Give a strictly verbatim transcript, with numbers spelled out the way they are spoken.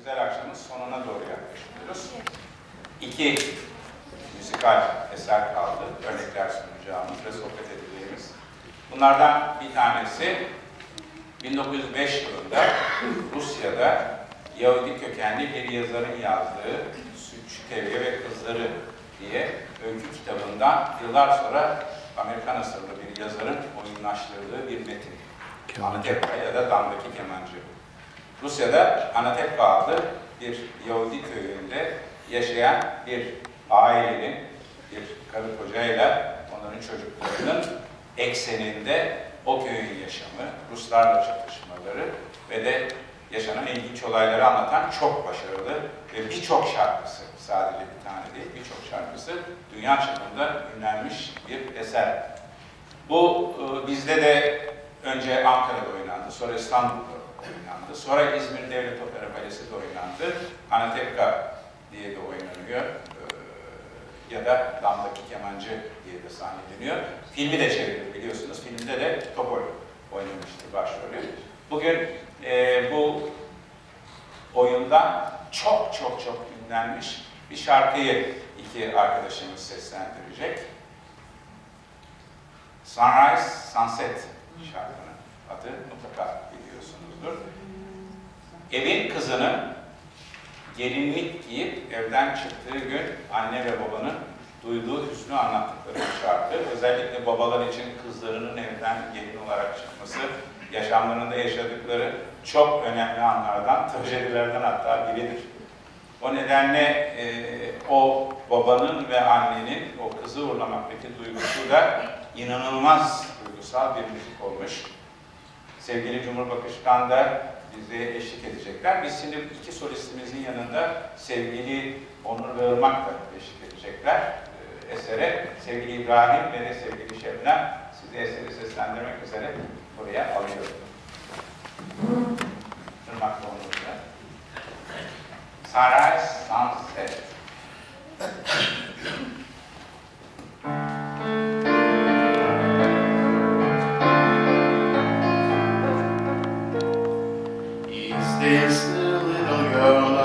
güzel akşamın sonuna doğru yaklaşıyoruz. İki müzikal eser kaldı. Örnekler sunacağımız ve sohbet edeceğimiz. Bunlardan bir tanesi bin dokuz yüz beş yılında Rusya'da Yahudi kökenli bir yazarın yazdığı Sütçü Tevye ve Kızları diye öykü kitabından yıllar sonra Amerikan asıllı bir yazarın oyunlaştırdığı bir metin. Anatevka ya da Damdaki Kemancı. Rusya'da Anatevka adlı bir Yahudi köyünde yaşayan bir ailenin, bir karı kocayla onların çocuklarının ekseninde o köyün yaşamı, Ruslarla çatışmaları ve de yaşanan ilginç olayları anlatan çok başarılı ve birçok şarkısı, sadece bir tane değil, birçok şarkısı dünya çapında ünlenmiş bir eser. Bu bizde de önce Ankara'da oynandı, sonra İstanbul'da oynandı, sonra İzmir Devlet Opera Balesi'de oynandı, Anatevka diye de oynanıyor ya da Damdaki Kemancı diye de sahneleniyor. Filmi de çevrildi biliyorsunuz, filmde de Topol oynamıştır başrolü. Bugün e, bu oyundan çok çok çok ünlenmiş bir şarkıyı iki arkadaşımız seslendirecek. Sunrise, Sunset şarkının adı mutlaka biliyorsunuzdur. Evin kızının gelinlik giyip evden çıktığı gün anne ve babanın duyduğu hüznü anlattıkları bir şarkı. Özellikle babalar için kızlarının evden gelin olarak çıkması, yaşamlarında yaşadıkları çok önemli anlardan, trajedilerden hatta biridir. O nedenle e, o babanın ve annenin o kızı uğurlamaktaki duygusu da inanılmaz duygusal bir müzik olmuş. Sevgili Cumhurbaşkanı da bize eşlik edecekler. Biz şimdi iki solistimizin yanında sevgili Onur ve Irmak da eşlik edecekler e, esere. Sevgili İbrahim ve de sevgili Şebnem sizi eseri seslendirmek üzere buraya alıyorum. Irmak ve Onur'la. Sunrise, Sunset. Is this the little girl